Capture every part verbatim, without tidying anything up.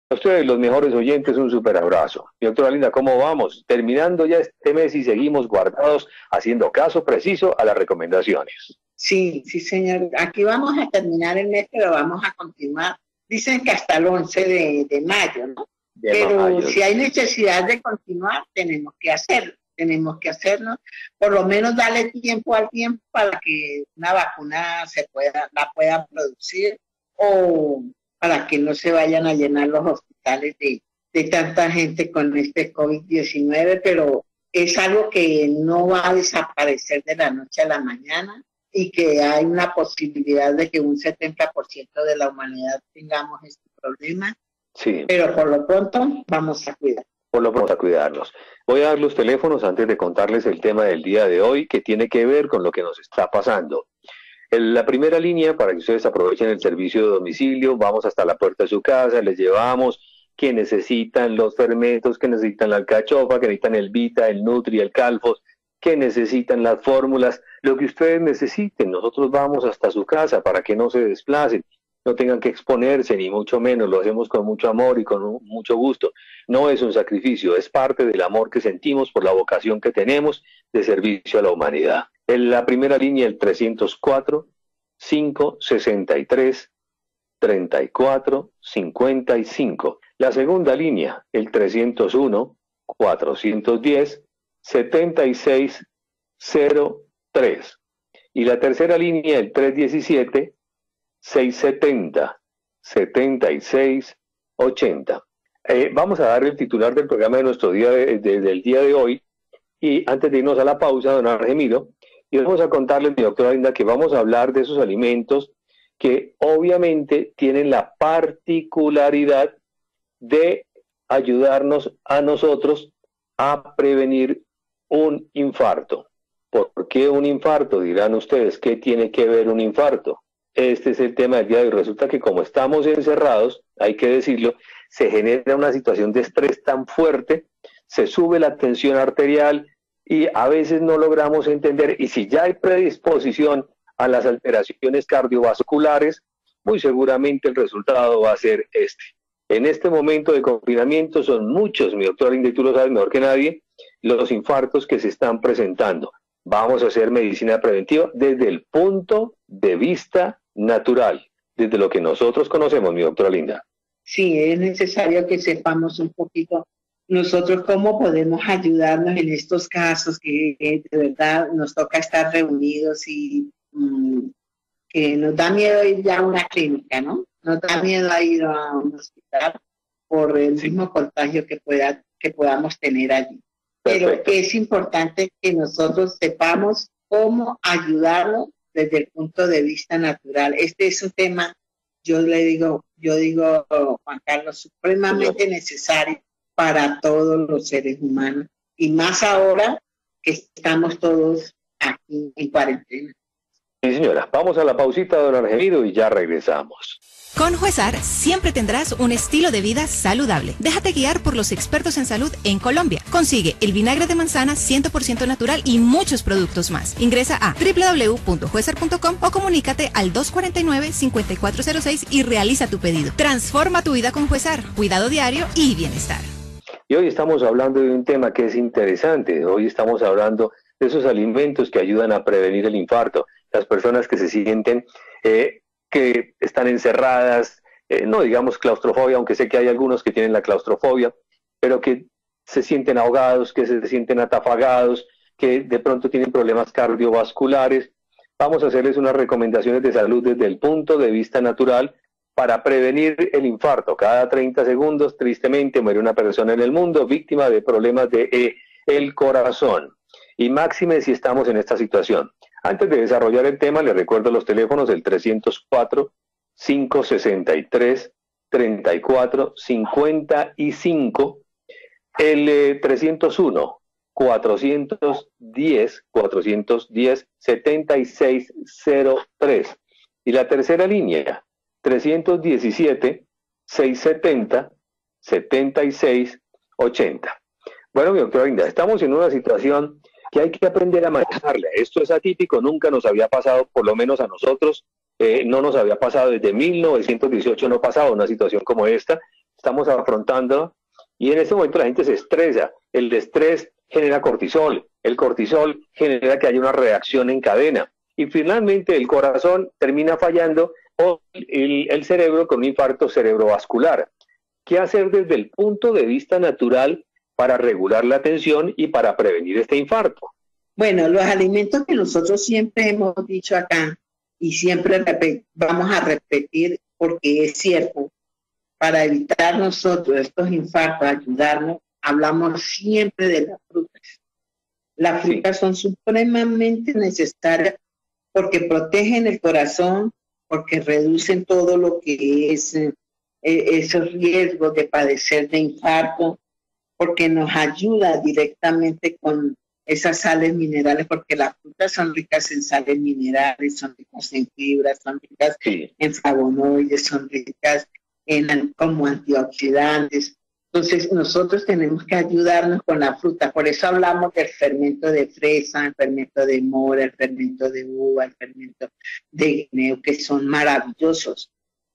A ustedes, los mejores oyentes, un súper abrazo. Mi doctora Linda, ¿cómo vamos? Terminando ya este mes y seguimos guardados, haciendo caso preciso a las recomendaciones. Sí, sí, señor. Aquí vamos a terminar el mes, pero vamos a continuar. Dicen que hasta el once de, de mayo, ¿no? De Pero mayo. si hay necesidad de continuar, tenemos que hacerlo. Tenemos que hacerlo, por lo menos darle tiempo al tiempo para que una vacuna se pueda, la pueda producir o para que no se vayan a llenar los hospitales de, de tanta gente con este COVID diecinueve, pero es algo que no va a desaparecer de la noche a la mañana y que hay una posibilidad de que un setenta por ciento de la humanidad tengamos este problema, Sí. Pero por lo pronto vamos a cuidar. Por lo pronto a cuidarnos. Voy a dar los teléfonos antes de contarles el tema del día de hoy, que tiene que ver con lo que nos está pasando. En la primera línea, para que ustedes aprovechen el servicio de domicilio, vamos hasta la puerta de su casa, les llevamos que necesitan los fermentos, que necesitan la alcachofa, que necesitan el Vita, el Nutri, el Calfos, que necesitan las fórmulas, lo que ustedes necesiten. Nosotros vamos hasta su casa para que no se desplacen, no tengan que exponerse, ni mucho menos, lo hacemos con mucho amor y con mucho gusto. No es un sacrificio, es parte del amor que sentimos por la vocación que tenemos de servicio a la humanidad. En la primera línea, el trescientos cuatro, cinco sesenta y tres, treinta y cuatro cincuenta y cinco. La segunda línea, el trescientos uno, cuatrocientos diez, setenta y seis cero tres. Y la tercera línea, el trescientos diecisiete, seiscientos setenta, setenta y seis ochenta. Eh, vamos a dar el titular del programa de nuestro día de, de, del día de hoy, y antes de irnos a la pausa, don Argemiro, y vamos a contarles, mi doctora Linda, que vamos a hablar de esos alimentos que obviamente tienen la particularidad de ayudarnos a nosotros a prevenir un infarto. ¿Por qué un infarto? Dirán ustedes, ¿qué tiene que ver un infarto? Este es el tema del día de hoy. Resulta que como estamos encerrados, hay que decirlo, se genera una situación de estrés tan fuerte, se sube la tensión arterial y a veces no logramos entender, y si ya hay predisposición a las alteraciones cardiovasculares, muy seguramente el resultado va a ser este. En este momento de confinamiento son muchos, mi doctor Linda, y tú lo sabes mejor que nadie, los infartos que se están presentando. Vamos a hacer medicina preventiva desde el punto de vista natural, desde lo que nosotros conocemos, mi doctora Linda. Sí, es necesario que sepamos un poquito nosotros cómo podemos ayudarnos en estos casos que, que de verdad nos toca estar reunidos y mmm, que nos da miedo ir ya a una clínica, ¿no? Nos da miedo a ir a un hospital por el sí. mismo contagio que, pueda, que podamos tener allí. Pero es importante que nosotros sepamos cómo ayudarlo desde el punto de vista natural. Este es un tema, yo le digo, yo digo, Juan Carlos, supremamente sí. necesario para todos los seres humanos. Y más ahora que estamos todos aquí en cuarentena. Sí, señora. Vamos a la pausita, don Argemiro, y ya regresamos. Con Juesar siempre tendrás un estilo de vida saludable. Déjate guiar por los expertos en salud en Colombia. Consigue el vinagre de manzana cien por ciento natural y muchos productos más. Ingresa a doble u doble u doble u punto juesar punto com o comunícate al dos cuatro nueve, cinco cuatro cero seis y realiza tu pedido. Transforma tu vida con Juesar. Cuidado diario y bienestar. Y hoy estamos hablando de un tema que es interesante. Hoy estamos hablando de esos alimentos que ayudan a prevenir el infarto. Las personas que se sienten... Eh, que están encerradas, eh, no digamos claustrofobia, aunque sé que hay algunos que tienen la claustrofobia, pero que se sienten ahogados, que se sienten atafagados, que de pronto tienen problemas cardiovasculares. Vamos a hacerles unas recomendaciones de salud desde el punto de vista natural para prevenir el infarto. Cada treinta segundos, tristemente, muere una persona en el mundo víctima de problemas de eh, el corazón. Y máxime si estamos en esta situación. Antes de desarrollar el tema, les recuerdo los teléfonos del trescientos cuatro, cinco sesenta y tres, treinta y cuatro cincuenta y cinco, el eh, trescientos uno, cuatrocientos diez, cuatrocientos diez, setenta y seis cero tres. Y la tercera línea, trescientos diecisiete, seiscientos setenta, setenta y seis ochenta. Bueno, mi doctora Linda, estamos en una situación que hay que aprender a manejarla. Esto es atípico, nunca nos había pasado, por lo menos a nosotros, eh, no nos había pasado desde mil novecientos dieciocho, no pasaba una situación como esta. estamos afrontando, y en este momento la gente se estresa. El estrés genera cortisol, el cortisol genera que haya una reacción en cadena, y finalmente el corazón termina fallando o el, el cerebro con un infarto cerebrovascular. ¿Qué hacer desde el punto de vista natural para regular la tensión y para prevenir este infarto? Bueno, los alimentos que nosotros siempre hemos dicho acá y siempre vamos a repetir porque es cierto, para evitar nosotros estos infartos, ayudarnos, hablamos siempre de las frutas. Las frutas sí. son supremamente necesarias porque protegen el corazón, porque reducen todo lo que es eh, esos riesgos de padecer de infarto, porque nos ayuda directamente con esas sales minerales, porque las frutas son ricas en sales minerales, son ricas en fibras, son ricas sí. en flavonoides, son ricas en, como antioxidantes. Entonces nosotros tenemos que ayudarnos con la fruta, por eso hablamos del fermento de fresa, el fermento de mora, el fermento de uva, el fermento de guineo, que son maravillosos.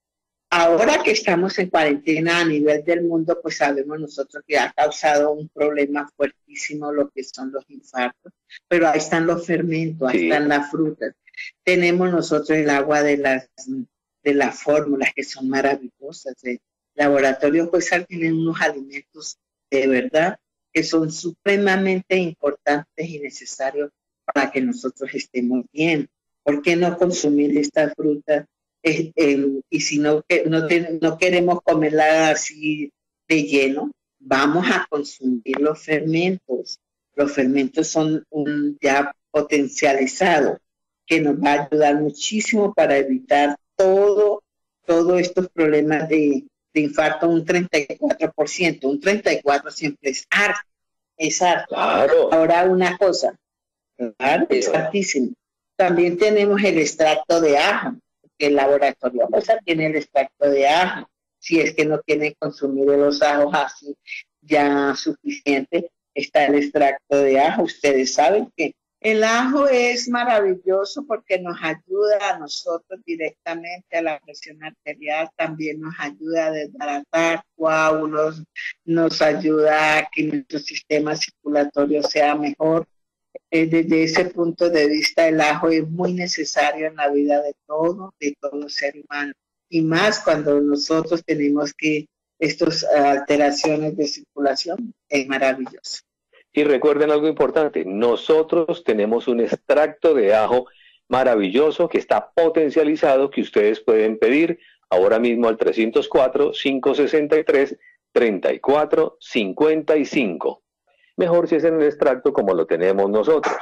Ahora que estamos en cuarentena a nivel del mundo, pues sabemos nosotros que ha causado un problema fuertísimo lo que son los infartos, pero ahí están los fermentos, ahí sí. están las frutas. Tenemos nosotros el agua de las, de las fórmulas que son maravillosas. El laboratorio pues tienen unos alimentos de verdad que son supremamente importantes y necesarios para que nosotros estemos bien. ¿Por qué no consumir estas frutas? Eh, eh, y si no, no, no queremos comerla así de lleno, vamos a consumir los fermentos. Los fermentos son un ya potencializado que nos va a ayudar muchísimo para evitar todo, todos estos problemas de, de infarto, un treinta y cuatro por ciento. Un treinta y cuatro por ciento siempre es harto. Es harto. Claro. Ahora una cosa, claro, es hartísimo. También tenemos el extracto de ajo. El laboratorio pues, tiene el extracto de ajo. Si es que no quieren consumir los ajos así ya suficiente, está el extracto de ajo. Ustedes saben que el ajo es maravilloso porque nos ayuda a nosotros directamente a la presión arterial, también nos ayuda a desbaratar coágulos, nos ayuda a que nuestro sistema circulatorio sea mejor. Eh, desde ese punto de vista, el ajo es muy necesario en la vida de todo, de todo ser humano. Y más cuando nosotros tenemos que estas uh, alteraciones de circulación, es maravilloso. Y recuerden algo importante, nosotros tenemos un extracto de ajo maravilloso que está potencializado, que ustedes pueden pedir ahora mismo al trescientos cuatro, cinco sesenta y tres, treinta y cuatro cincuenta y cinco. Mejor si es en un extracto como lo tenemos nosotros.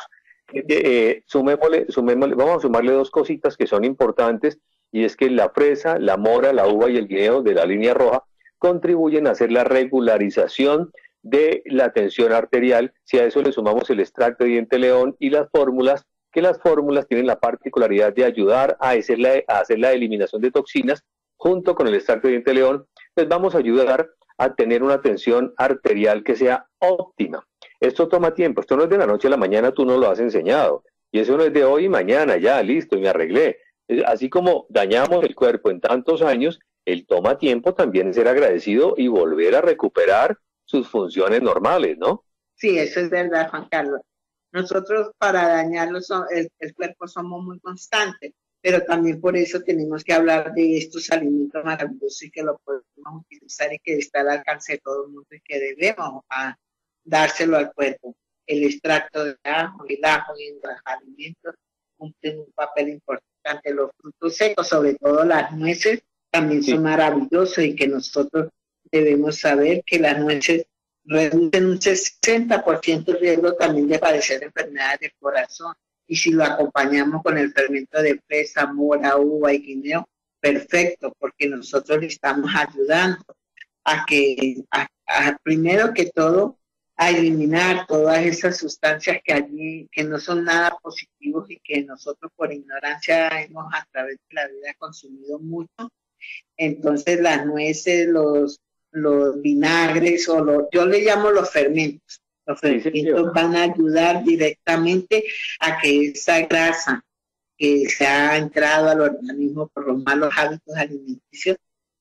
Eh, sumémosle, sumémosle, vamos a sumarle dos cositas que son importantes, y es que la fresa, la mora, la uva y el guineo de la línea roja contribuyen a hacer la regularización de la tensión arterial. Si a eso le sumamos el extracto de diente león y las fórmulas, que las fórmulas tienen la particularidad de ayudar a hacer la, a hacer la eliminación de toxinas junto con el extracto de diente león, pues vamos a ayudar a tener una tensión arterial que sea óptima. Esto toma tiempo, esto no es de la noche a la mañana, tú no lo has enseñado, y eso no es de hoy y mañana, ya, listo, y me arreglé. Así como dañamos el cuerpo en tantos años, él toma tiempo también ser agradecido y volver a recuperar sus funciones normales, ¿no? Sí, eso es verdad, Juan Carlos. Nosotros para dañarlo el, el cuerpo somos muy constantes, pero también por eso tenemos que hablar de estos alimentos maravillosos y que lo podemos utilizar y que está al alcance de todo el mundo y que debemos a, dárselo al cuerpo. El extracto de ajo, el ajo y los alimentos cumplen un papel importante. Los frutos secos, sobre todo las nueces, también sí. son maravillosos y que nosotros debemos saber que las nueces reducen un sesenta por ciento el riesgo también de padecer enfermedades del corazón. Y si lo acompañamos con el fermento de fresa, mora, uva y guineo, perfecto, porque nosotros le estamos ayudando a que, a, a, primero que todo, a eliminar todas esas sustancias que allí, que no son nada positivos y que nosotros por ignorancia hemos a través de la vida consumido mucho. Entonces las nueces, los, los vinagres, o los, yo le llamo los fermentos. Los fermentos sí, sí, van a ayudar directamente a que esa grasa que se ha entrado al organismo por los malos hábitos alimenticios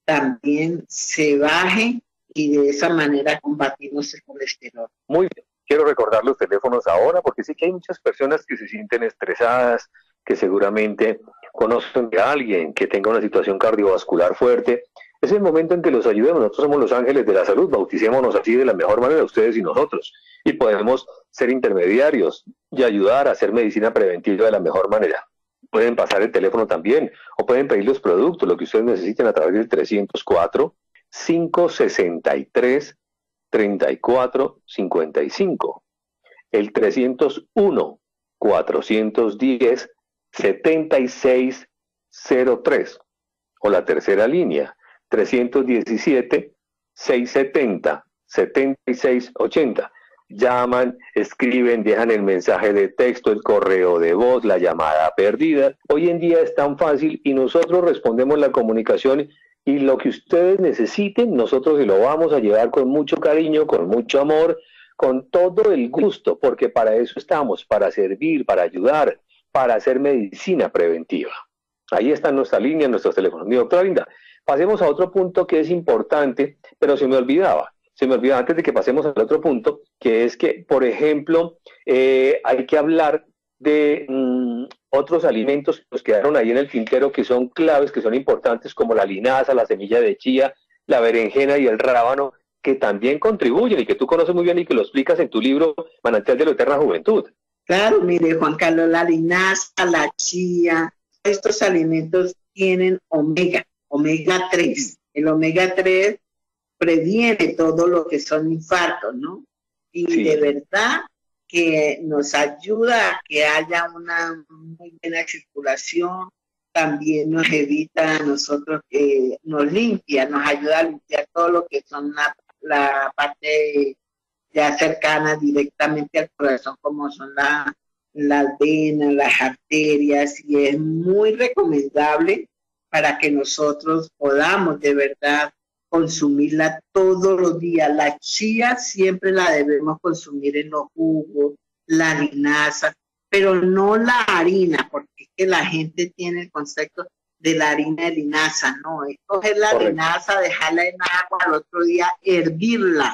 también se baje y de esa manera combatimos el colesterol. Muy bien. Quiero recordar los teléfonos ahora porque sí que hay muchas personas que se sienten estresadas, que seguramente conocen a alguien que tenga una situación cardiovascular fuerte. Es el momento en que los ayudemos. Nosotros somos los ángeles de la salud, bauticémonos así de la mejor manera, ustedes y nosotros. Y podemos ser intermediarios y ayudar a hacer medicina preventiva de la mejor manera. Pueden pasar el teléfono también, o pueden pedir los productos, lo que ustedes necesiten a través del trescientos cuatro, cinco sesenta y tres, treinta y cuatro cincuenta y cinco, el trescientos uno, cuatrocientos diez, setenta y seis cero tres, o la tercera línea, trescientos diecisiete, seiscientos setenta, setenta y seis ochenta. Llaman, escriben, dejan el mensaje de texto, el correo de voz, la llamada perdida. Hoy en día es tan fácil y nosotros respondemos la comunicación y lo que ustedes necesiten, nosotros se lo vamos a llevar con mucho cariño, con mucho amor, con todo el gusto, porque para eso estamos, para servir, para ayudar, para hacer medicina preventiva. Ahí está nuestra línea, nuestros teléfonos. Mi doctora Linda, pasemos a otro punto que es importante, pero se me olvidaba. Se me olvidaba antes de que pasemos al otro punto, que es que, por ejemplo, eh, hay que hablar de mmm, otros alimentos que nos quedaron ahí en el tintero que son claves, que son importantes, como la linaza, la semilla de chía, la berenjena y el rábano, que también contribuyen y que tú conoces muy bien y que lo explicas en tu libro Manantial de la Eterna Juventud. Claro, mire, Juan Carlos, la linaza, la chía, estos alimentos tienen omega, omega tres. El omega tres previene todo lo que son infartos, ¿no? Y sí, de verdad que nos ayuda a que haya una muy buena circulación, también nos evita a nosotros, que nos limpia, nos ayuda a limpiar todo lo que son la, la parte ya cercana directamente al corazón, como son la, las venas, las arterias, y es muy recomendable para que nosotros podamos de verdad consumirla todos los días. La chía siempre la debemos consumir en los jugos, la linaza, pero no la harina, porque es que la gente tiene el concepto de la harina de linaza, no, es coger la Correcto. linaza, dejarla en agua, al otro día hervirla,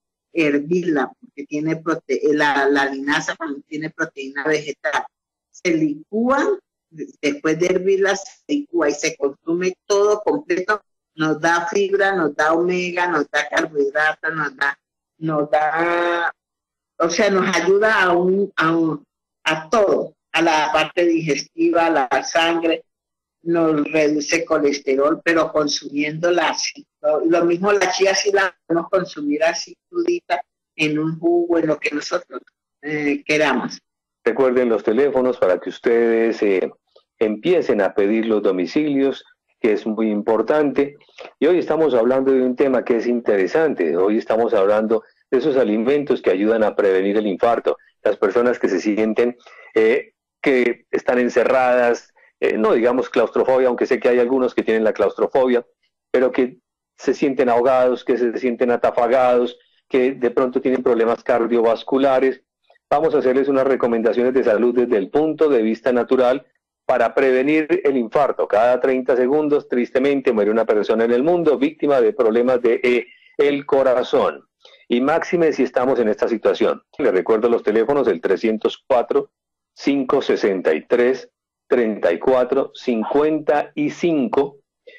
hervirla, porque tiene prote la, la linaza también tiene proteína vegetal, se licúa, después de hervirla se licúa y se consume todo completo. Nos da fibra, nos da omega, nos da carbohidratos, nos da, nos da, o sea, nos ayuda a un, a un, a todo, a la parte digestiva, a la sangre, nos reduce colesterol, pero consumiéndola así. Lo, lo mismo la chía, si la podemos consumir así crudita, en un jugo, en lo que nosotros eh, queramos. Recuerden los teléfonos para que ustedes eh, empiecen a pedir los domicilios, que es muy importante. Y hoy estamos hablando de un tema que es interesante. Hoy estamos hablando de esos alimentos que ayudan a prevenir el infarto. Las personas que se sienten eh, que están encerradas, eh, no digamos claustrofobia, aunque sé que hay algunos que tienen la claustrofobia, pero que se sienten ahogados, que se sienten atafagados, que de pronto tienen problemas cardiovasculares. Vamos a hacerles unas recomendaciones de salud desde el punto de vista natural, para prevenir el infarto. Cada treinta segundos, tristemente, muere una persona en el mundo víctima de problemas de eh, el corazón. Y máxime si estamos en esta situación. Les recuerdo los teléfonos, el trescientos cuatro, cinco sesenta y tres, treinta y cuatro cincuenta y cinco,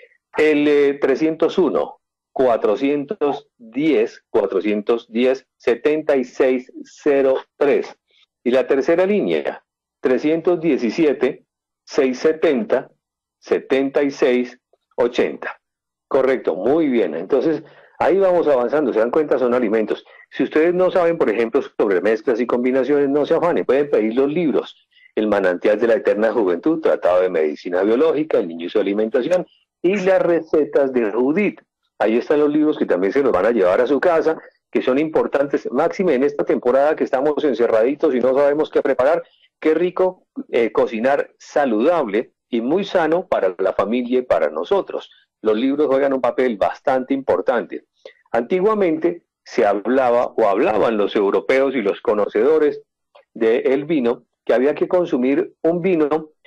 el eh, trescientos uno, cuatrocientos diez, cuatrocientos diez, setenta y seis cero tres. Y la tercera línea, trescientos diecisiete, seiscientos setenta, setenta y seis ochenta. Correcto, muy bien. Entonces, ahí vamos avanzando. Se dan cuenta, son alimentos. Si ustedes no saben, por ejemplo, sobre mezclas y combinaciones, no se afanen. Pueden pedir los libros. El Manantial de la Eterna Juventud, Tratado de Medicina Biológica, El Niño y su Alimentación, y las recetas de Judith. Ahí están los libros que también se los van a llevar a su casa, que son importantes. Máxime en esta temporada que estamos encerraditos y no sabemos qué preparar. Qué rico eh, cocinar saludable y muy sano para la familia y para nosotros. Los libros juegan un papel bastante importante. Antiguamente se hablaba o hablaban los europeos y los conocedores del vino que había que consumir un vino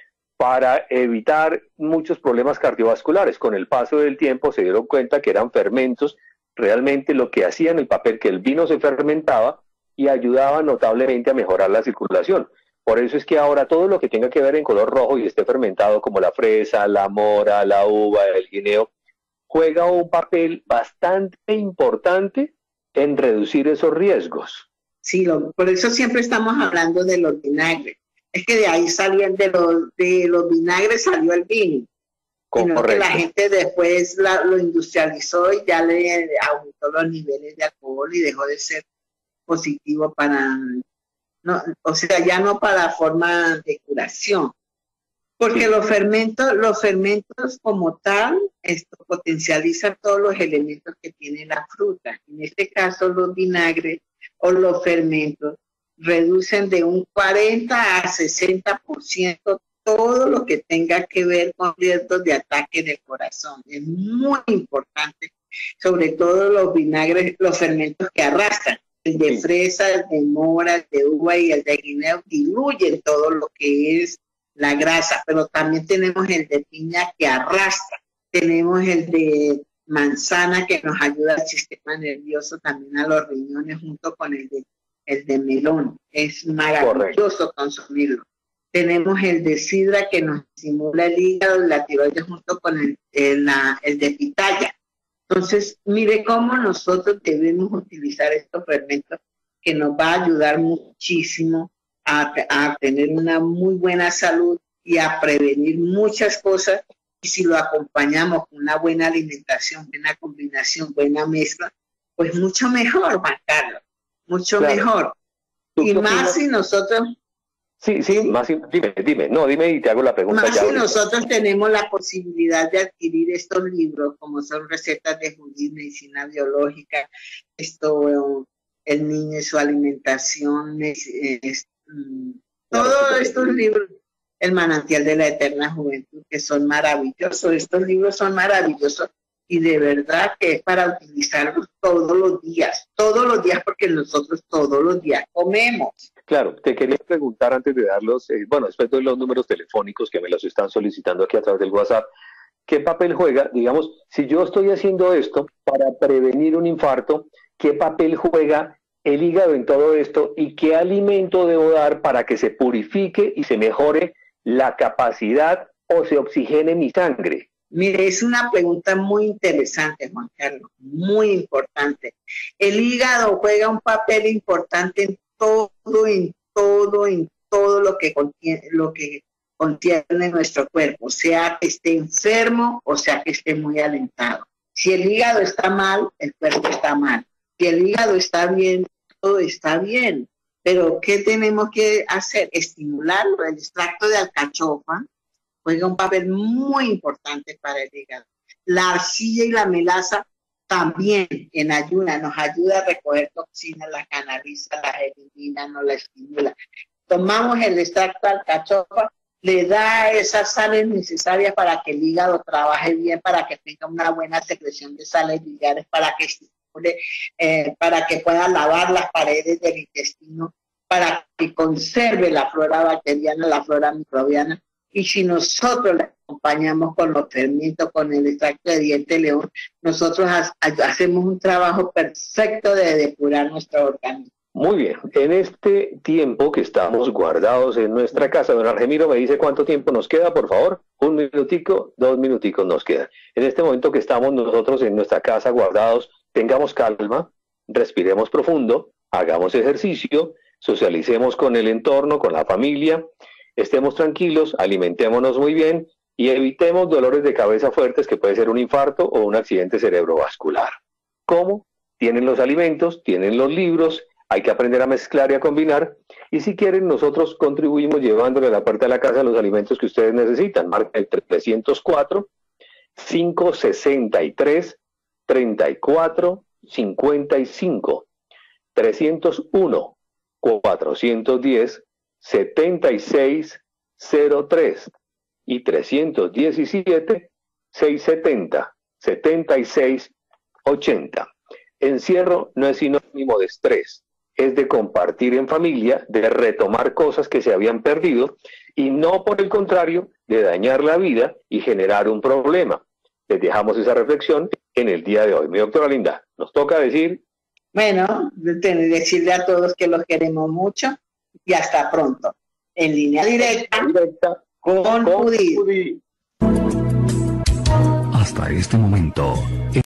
para evitar muchos problemas cardiovasculares. Con el paso del tiempo se dieron cuenta que eran fermentos realmente lo que hacían el papel, que el vino se fermentaba y ayudaba notablemente a mejorar la circulación. Por eso es que ahora todo lo que tenga que ver en color rojo y esté fermentado, como la fresa, la mora, la uva, el guineo, juega un papel bastante importante en reducir esos riesgos. Sí, lo, por eso siempre estamos hablando de los vinagres. Es que de ahí salían, de los, de los vinagres salió el vino. Sino que la gente después la, lo industrializó y ya le aumentó los niveles de alcohol y dejó de ser positivo para, no, o sea, ya no para forma de curación. Porque los fermentos, los fermentos como tal, esto potencializa todos los elementos que tiene la fruta. En este caso, los vinagres o los fermentos reducen de un cuarenta a sesenta por ciento todo lo que tenga que ver con riesgos de ataque del corazón. Es muy importante, sobre todo los vinagres, los fermentos que arrastran. El de fresa, el de mora, el de uva y el de guineo diluyen todo lo que es la grasa, pero también tenemos el de piña que arrastra. Tenemos el de manzana que nos ayuda al sistema nervioso, también a los riñones, junto con el de, el de melón. Es maravilloso consumirlo. Tenemos el de sidra que nos estimula el hígado y la tiroides junto con el, el, la, el de pitaya. Entonces, mire cómo nosotros debemos utilizar estos fermentos que nos va a ayudar muchísimo a, a tener una muy buena salud y a prevenir muchas cosas. Y si lo acompañamos con una buena alimentación, buena combinación, buena mezcla, pues mucho mejor, Juan Carlos, mucho claro. mejor. Y más si nosotros... Sí, sí, más, dime, dime, no, dime y te hago la pregunta. Más ya si ahorita. Nosotros tenemos la posibilidad de adquirir estos libros, como son recetas de Judith, medicina biológica, esto, el niño y su alimentación, es, es, todos estos libros, el manantial de la eterna juventud, que son maravillosos, estos libros son maravillosos y de verdad que es para utilizarlos todos los días, todos los días, porque nosotros todos los días comemos. Claro, te quería preguntar antes de darlos, eh, bueno, después doy los números telefónicos que me los están solicitando aquí a través del WhatsApp. ¿Qué papel juega? Digamos, si yo estoy haciendo esto para prevenir un infarto, ¿qué papel juega el hígado en todo esto? ¿Y qué alimento debo dar para que se purifique y se mejore la capacidad o se oxigene mi sangre? Mire, es una pregunta muy interesante, Juan Carlos, muy importante. El hígado juega un papel importante en todo, en todo, en todo lo que contiene, lo que contiene nuestro cuerpo, sea que esté enfermo o sea que esté muy alentado. Si el hígado está mal, el cuerpo está mal. Si el hígado está bien, todo está bien. Pero ¿qué tenemos que hacer? Estimularlo. El extracto de alcachofa juega un papel muy importante para el hígado. La arcilla y la melaza también en ayuna nos ayuda a recoger toxinas, la canaliza, la elimina, nos la estimula. Tomamos el extracto de alcachofa, le da esas sales necesarias para que el hígado trabaje bien, para que tenga una buena secreción de sales biliares, para que estimule, eh, para que pueda lavar las paredes del intestino, para que conserve la flora bacteriana, la flora microbiana. Y si nosotros le acompañamos con los fermentos, con el extracto de diente de león, nosotros ha hacemos un trabajo perfecto de depurar nuestro organismo. Muy bien, en este tiempo que estamos guardados en nuestra casa, don Argemiro me dice cuánto tiempo nos queda, por favor. Un minutico, dos minuticos nos quedan. En este momento que estamos nosotros en nuestra casa guardados, tengamos calma, respiremos profundo, hagamos ejercicio, socialicemos con el entorno, con la familia, estemos tranquilos, alimentémonos muy bien y evitemos dolores de cabeza fuertes que puede ser un infarto o un accidente cerebrovascular. ¿Cómo? Tienen los alimentos, tienen los libros, hay que aprender a mezclar y a combinar, y si quieren nosotros contribuimos llevándole a la puerta de la casa los alimentos que ustedes necesitan. Marca el trescientos cuatro, quinientos sesenta y tres, treinta y cuatro cincuenta y cinco, trescientos uno, cuatrocientos diez, setenta y seis cero tres y trescientos diecisiete, seiscientos setenta, setenta y seis ochenta. Encierro no es sinónimo de estrés, es de compartir en familia, de retomar cosas que se habían perdido y no por el contrario de dañar la vida y generar un problema. Les dejamos esa reflexión en el día de hoy. Mi doctora Linda, nos toca decir... Bueno, decirle a todos que los queremos mucho y hasta pronto. En línea directa, directa con, con Judith. Hasta este momento,